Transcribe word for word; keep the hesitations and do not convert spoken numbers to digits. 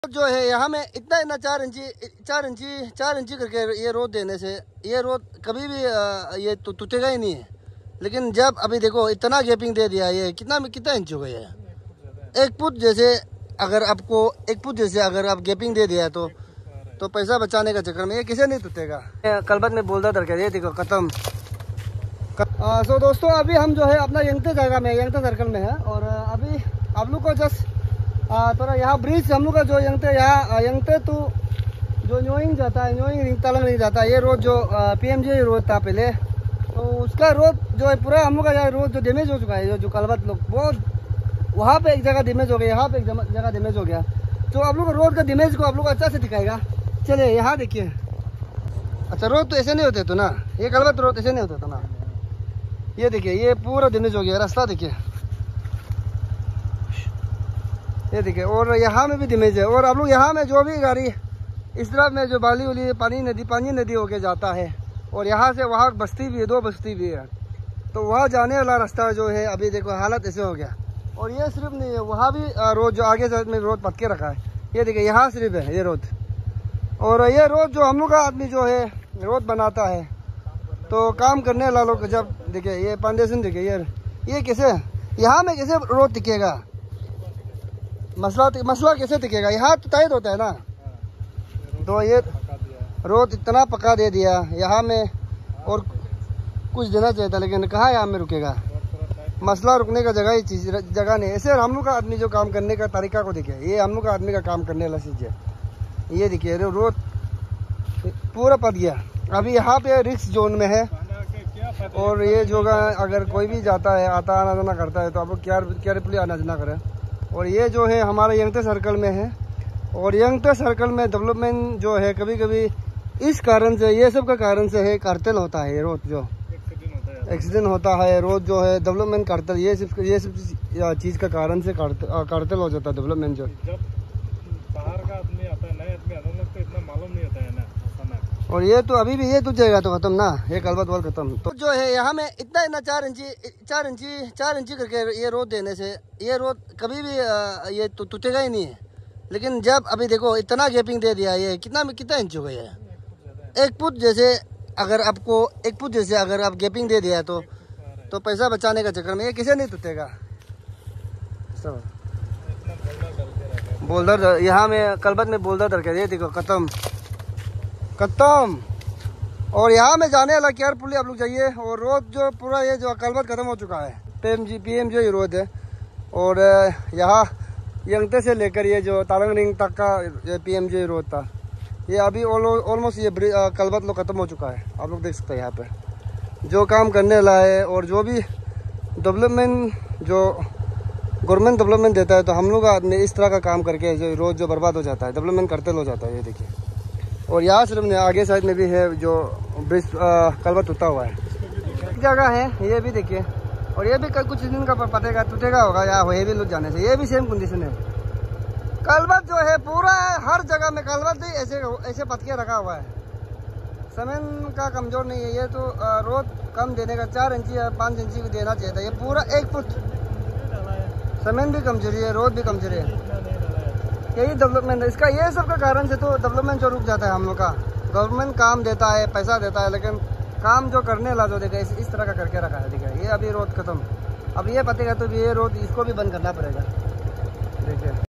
जो है यहाँ में इतना इतना चार इंची चार इंची चार इंची करके ये रोड देने से ये रोड कभी भी ये तो टूटेगा ही नहीं है। लेकिन जब अभी देखो इतना गैपिंग दे दिया, ये कितना कितना इंच हो गया है, एक फुट जैसे अगर आपको एक फुट जैसे अगर आप गैपिंग दे दिया तो तो पैसा बचाने का चक्कर में ये किसे नहीं टूटेगा। कलबत में बोलता था ये देखो खत्म। सो दोस्तों अभी हम जो है अपना यंगते जगह में यंगते सर्कल में है और अभी आप लोग को जस्ट थोड़ा यहाँ ब्रिज हम लोग का जो यंगते यहाँ यंगते तो जो न्योइंग जाता है न्योइंग रिंग तलंग नहीं जाता, ये रोड जो पीएमजी रोड था पहले, तो उसका रोड जो है पूरा हम लोग का रोड जो डैमेज हो चुका है, जो जो कलबत लोग वो वहाँ पे एक जगह डैमेज हो गया, यहाँ पे एक जगह डैमेज हो गया। तो आप लोग रोड का डैमेज को आप लोग अच्छा से दिखाएगा। चलिए यहाँ देखिए। अच्छा रोड तो ऐसे नहीं होते तो ना, ये कलबत रोड ऐसे नहीं होता था ना। ये देखिए ये पूरा डैमेज हो गया, रास्ता देखिए ये देखिए, और यहाँ में भी डैमेज है। और आप लोग यहाँ में जो भी गाड़ी इस तरफ में जो बाली उली पानी नदी पानी नदी होके जाता है और यहाँ से वहाँ बस्ती भी है, दो बस्ती भी है, तो वहाँ जाने वाला रास्ता जो है अभी देखो हालत ऐसे हो गया। और ये सिर्फ नहीं है, वहाँ भी रोड जो आगे साइड में रोड पटके रखा है, ये देखिए यहाँ सिर्फ है ये रोड। और ये रोड जो हम लोग का आदमी जो है रोड बनाता है तो काम करने वाला लोग जब देखिए ये फाउंडेशन देखिए ये ये कैसे यहाँ में कैसे रोड टिकेगा, मसला मसला कैसे टिकेगा, यहाँ तो टाइट होता है ना। तो ये रोड इतना पका दे दिया यहाँ में, और कुछ देना चाहिए था लेकिन कहाँ यहाँ में रुकेगा, मसला रुकने का जगह ही चीज जगह नहीं। ऐसे हम लोग का आदमी जो काम करने का तरीका को देखिए, ये हम लोग का आदमी का काम करने वाला चीज है। ये देखिए रोड पूरा पक गया, अभी यहाँ पे रिस्क जोन में है। और ये जो अगर कोई भी जाता है आता आना जाना करता है तो आप लोग क्या केयरफुली आना जाना करें। और ये जो है हमारे यंगते सर्कल में है, और यंगते सर्कल में डेवलपमेंट जो है कभी कभी इस कारण से ये सब का कारण से है कार्टेल होता है, रोड जो एक्सीडेंट होता है, रोड जो है डेवलपमेंट कार्टेल, ये सब ये सब चीज़ का कारण से कार्टेल हो जाता है डेवलपमेंट। जो जब बाहर का आदमी आता है नए आदमी आता है तो इतना मालूम नहीं होता है ना। और ये तो अभी भी ये तो जाएगा तो खत्म ना, ये कलबत वाल खत्म। तो जो है यहाँ में इतना इतना चार इंची चार इंची चार इंची करके ये रोड देने से ये रोड कभी भी ये तो टूटेगा ही नहीं है। लेकिन जब अभी देखो इतना गैपिंग दे दिया, ये कितना कितना इंच हो गया है, एक फुट जैसे अगर आपको एक फुट जैसे अगर आप गैपिंग दे दिया तो तो पैसा बचाने का चक्कर में ये किसे नहीं टूटेगा। बोल्डर यहाँ में कलबत में बोल्डर दरकार, ये देखो खत्म खत्म। और यहाँ में जाने वाला केयरफुली आप लोग जाइए। और रोड जो पूरा ये जो कलबत खत्म हो चुका है, पीएमजी पीएमजी रोड है। और यहाँ यंगते से लेकर ये जो तालंग रिंग तक का पीएमजी रोड था, ये अभी ऑलमोस्ट ये कलबत लोग खत्म हो चुका है। आप लोग देख सकते हैं यहाँ पे जो काम करने वाला है। और जो भी डेवलपमेंट जो गवर्नमेंट डेवलपमेंट देता है तो हम लोग आदमी इस तरह का काम करके जो रोड जो बर्बाद हो जाता है, डेवलपमेंट करते हो जाता है। ये देखिए, और यहाँ सिर्फ आगे साइड में भी है जो ब्रिज कलबत टूटा हुआ है, जगह है ये भी देखिए। और ये भी कुछ दिन का पटेगा टूटेगा होगा या ये भी लोग जाने से, ये भी सेम कंडीशन है। कलबत जो है पूरा हर जगह में कलबत भी ऐसे ऐसे पटके रखा हुआ है। सीमेंट का कमजोर नहीं है ये तो, रोड कम देने का चार इंची या पाँच इंची देना चाहिए था, ये पूरा एक फुट। सीमेंट भी कमजोरी है, रोड भी कमजोरी है, यही डेवलपमेंट है इसका। ये सब का कारण से तो डेवलपमेंट जो रुक जाता है हम लोग का। गवर्नमेंट काम देता है, पैसा देता है, लेकिन काम जो करने वाला जो देखा इस, इस तरह का करके रखा है। देखिए ये अभी रोड खत्म, अब ये पतेगा तो ये रोड इसको भी बंद करना पड़ेगा। देखिए